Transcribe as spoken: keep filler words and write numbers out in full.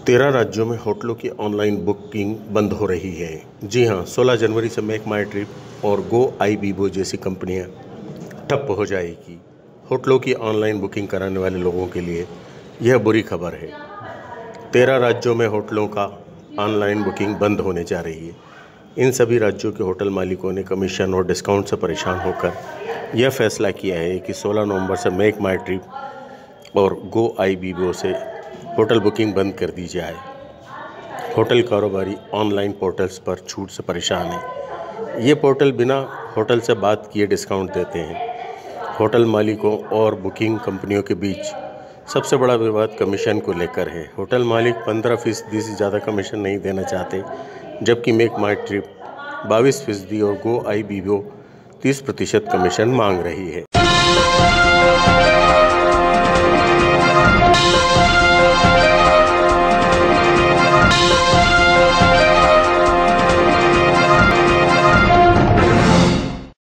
तेरह राज्यों में होटलों की ऑनलाइन बुकिंग बंद हो रही है। जी हां, सोलह जनवरी से मेक माई ट्रिप और गो आईबीबो जैसी कंपनियां ठप्प हो जाएगी। होटलों की ऑनलाइन बुकिंग कराने वाले लोगों के लिए यह बुरी खबर है। तेरह राज्यों में होटलों का ऑनलाइन बुकिंग बंद होने जा रही है। इन सभी राज्यों के होटल मालिकों ने कमीशन और डिस्काउंट से परेशान होकर यह फैसला किया है कि सोलह नवंबर से मेक माई ट्रिप और गो आईबीबो से होटल बुकिंग बंद कर दी जाए। होटल कारोबारी ऑनलाइन पोर्टल्स पर छूट से परेशान हैं। ये पोर्टल बिना होटल से बात किए डिस्काउंट देते हैं। होटल मालिकों और बुकिंग कंपनियों के बीच सबसे बड़ा विवाद कमीशन को लेकर है। होटल मालिक पंद्रह फीसदी से ज़्यादा कमीशन नहीं देना चाहते, जबकि मेक माई ट्रिप बाईस फीसदी और गो आईबीबो तीस प्रतिशत कमीशन मांग रही है।